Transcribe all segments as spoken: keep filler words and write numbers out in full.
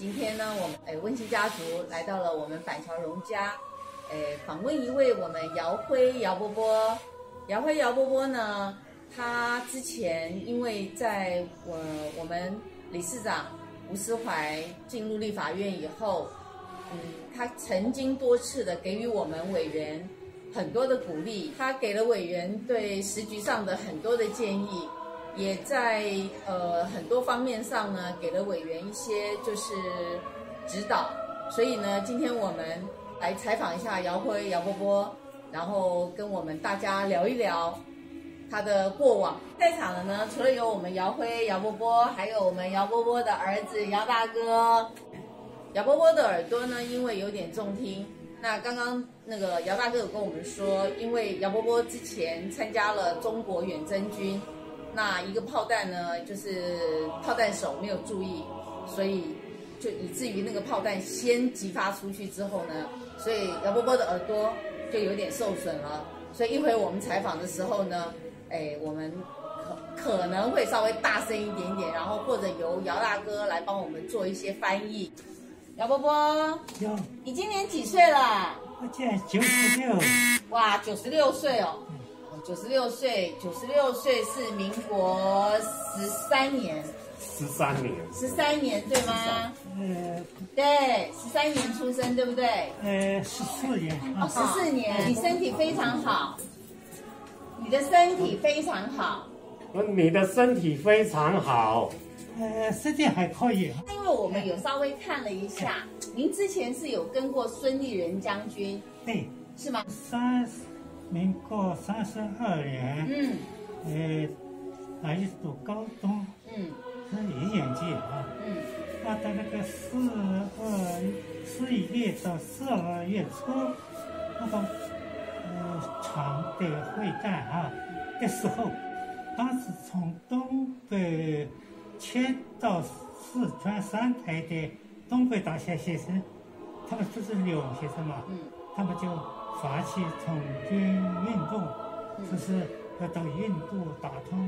今天呢，我们诶温馨家族来到了我们板桥荣家，诶访问一位我们姚辉姚伯伯。姚辉姚伯伯呢，他之前因为在我我们理事长吴思怀进入立法院以后，嗯，他曾经多次的给予我们委员很多的鼓励，他给了委员对时局上的很多的建议。也在呃很多方面上呢，给了委员一些就是指导，所以呢，今天我们来采访一下姚辉姚伯伯，然后跟我们大家聊一聊他的过往。在场的呢，除了有我们姚辉姚伯伯，还有我们姚伯伯的儿子姚大哥。姚伯伯的耳朵呢，因为有点重听，那刚刚那个姚大哥有跟我们说，因为姚伯伯之前参加了中国远征军。那一个炮弹呢，就是炮弹手没有注意，所以就以至于那个炮弹先击发出去之后呢，所以姚伯伯的耳朵就有点受损了。所以一会我们采访的时候呢，哎，我们可可能会稍微大声一点点，然后或者由姚大哥来帮我们做一些翻译。姚伯伯，你今年几岁了？ 我今年九十六。 哇，九十六岁哦。九十六岁，九十六岁是民国十三年， 十三年， 十三年对吗？ 呃， 对，十三年出生，对不对？ 呃，十四年。 哦，十四年，你身体非常好，你的身体非常好。 你的身体非常好。 呃，身体还可以。 因为我们有稍微看了一下，您之前是有跟过孙立人将军， 对， 是吗？ 三十。民国三十二年， 嗯， 呃，还是读高中， 嗯， 是一年级啊， 嗯， 那到那个四二十一月到十二月初，那个呃常德会战啊的时候，当时从东北迁到四川三台的东北大学学生，他们都是留学生嘛，嗯，他们就发起从军运动，就是要到印度打通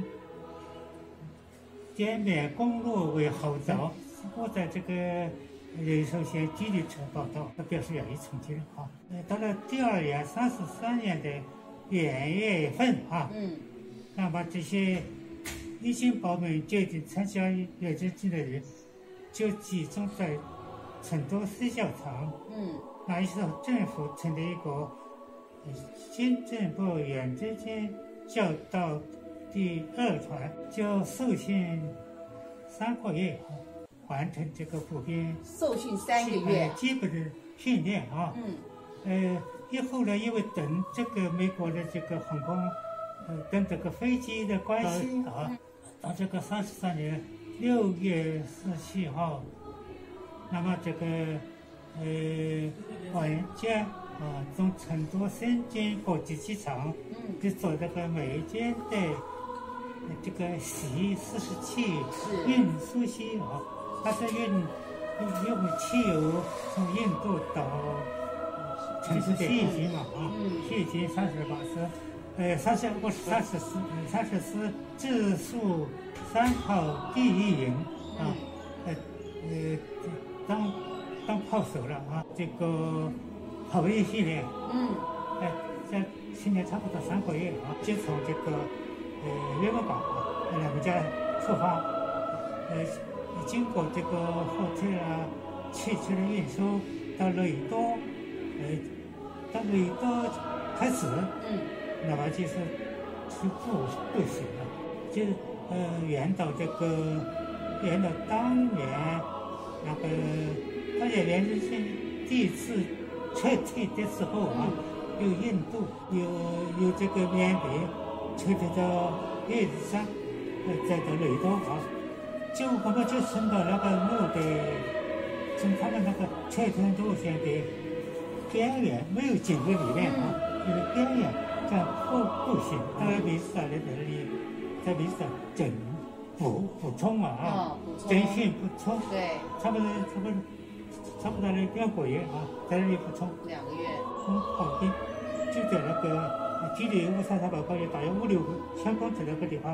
滇缅公路为号召。我在这个人寿县纪律处报道，他表示愿意从军啊。到了第二年三十三年的元月份啊，嗯，那么这些已经报名决定参加远征军的人，就集中在成都四教场，嗯。那时候政府成立一个军政部远征军教导第二团，就受训三个月啊，完成这个步兵受训三个月基本的训练啊。嗯，呃，以后呢，因为等这个美国的这个航空，呃，跟这个飞机的关系啊，到这个三十三年六月十七号，那么这个。呃，晚间啊，从成都深圳国际机场，嗯，就坐这个美军的这个 C 四十七运输机啊，它是运用汽油从印度到成都西行嘛啊，西行三十八师，呃，三十不是三十四，三十四自述三炮第一营啊，呃呃当。当炮手了啊，这个炮兵训练，嗯，哎，在训练差不多三个月啊，就从这个呃岳母港啊两个家出发，呃，经过这个火车啊、汽车的运输到雷多，呃，到雷多开始，嗯，那么就是去步步行了，就是呃沿到这个沿到当年那个。而且连日军第一次撤退的时候啊，有印度，有有这个缅甸，撤退到叶子山，呃，再到雷多啊，就我们就乘到那个路的，从他们那个撤退路线的边缘，没有进入里面啊，就是边缘，在步步行到米斯尔的那里，在米斯尔整补补充嘛啊，整训补充， 对， 差不多差不多。差不多的两个月啊，在那里补充两个月， 从炮兵就在那个距离乌沙塔堡高原大约五六千公尺那个地方，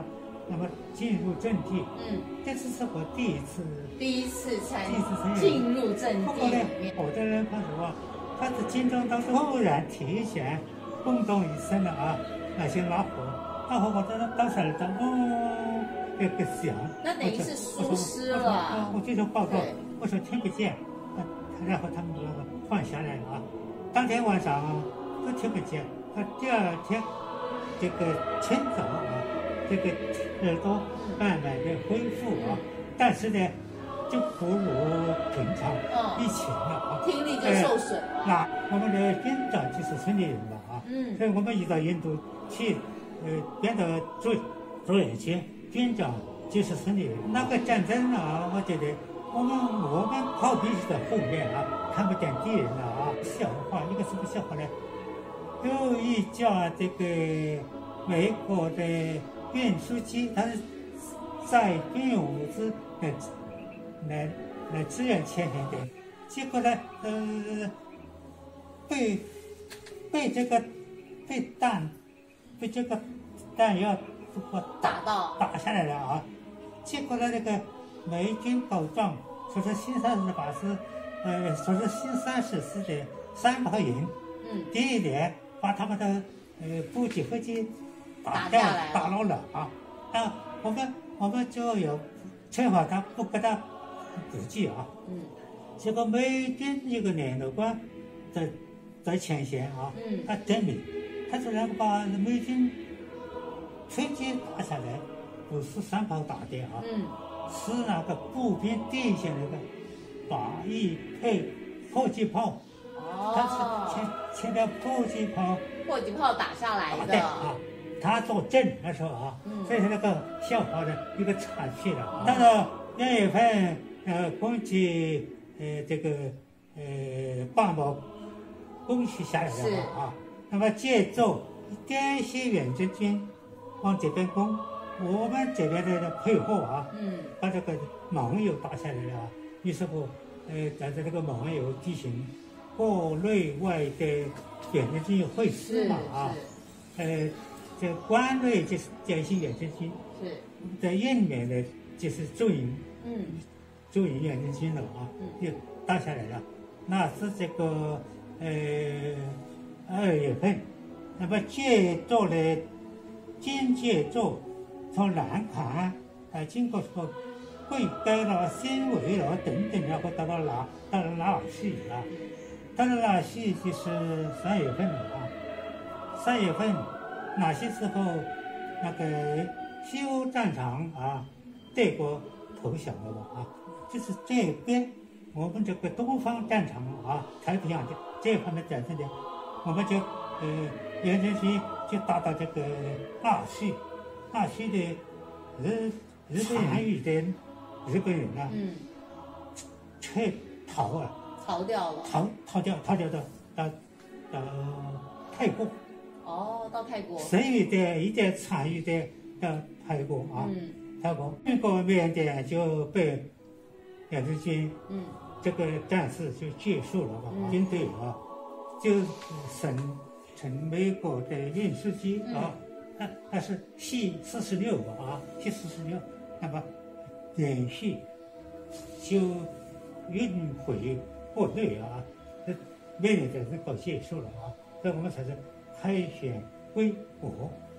那么进入正题。 嗯， 这次是我第一次， 第一次参第一次参与进入正不过呢地里面，， 我的人看什么？他是经中当中突然提前轰动一声的啊，那些拉火，拉火我当当时儿的哦，这个响， 那等于是疏失我说了。 我这就报告对， 我说听不见，啊然后他们把我放下来了啊。当天晚上啊都听不见，啊第二天这个清早啊，这个耳朵慢慢的恢复啊，但是呢就不如平常嗯以前了啊。 听力就受损了。 那我们的编长就是孙立人了啊， 嗯所以我们一到印度去，呃，编导主主任去，编长就是孙立人。那个战争啊，我觉得我们我们炮兵是在后面啊，看不见敌人了啊。笑话，一个什么笑话呢？有一架这个美国的运输机，它是载军用物资来来来支援前线的。结果呢，呃，被被这个被弹被这个弹药这个打到打下来了啊！结果呢，这个美军告状说是新三十八师，呃，说是新三十师的三炮营， 嗯第一年把他们的呃补给飞机打打掉下来了打落了啊！那我们我们就有惩罚他，不给他补给啊！ 嗯结果美军一个联络官在在前线啊， 嗯他证明，他说能把美军飞机打下来，不是三炮打的啊， 嗯是那个步兵地下那个八一配迫击炮，他哦是，前前面迫击炮迫击炮打下来打的。 的啊，他做证那时候啊， 嗯所以说那个笑话的一个插曲了。到了六月份，呃，攻击呃这个呃八宝攻击下来是了啊，那么接着滇西远征军往这边攻，我们这边的配合啊， 嗯把这个蒙油打下来了啊，于是乎，呃，在这个蒙油进行国内外的远征军会师是嘛啊，呃，这关内就是滇西远征军， 是是在印面的就是驻营嗯驻营远征军了啊，就打下来了。那是这个呃二月份，那么接着呢，紧接着从南坎啊，经过什么贵该了、新围了等等，然后到了拉到了拉尔西啊，到了拉尔西就是三月份了啊。三月份哪些时候那个西欧战场啊，德国投降了吧啊？就是这边我们这个东方战场啊，太平洋的这方面战争的，我们就呃远征军就打到这个纳西，纳西的日日本参与的日本人啊， 嗯， 撤逃啊， 逃掉了。 逃逃掉逃掉到到到泰国， 哦，到泰国。 剩余的一点参与的到泰国啊， 嗯泰国那个缅甸就被远征军嗯这个战事就结束了吧？ 嗯军队啊，就乘乘美国的运输机啊，它它是 C 四十六啊 ，C 四十六，那么连续就运回国内啊，这缅甸战争搞结束了啊，所以我们才是凯旋归国。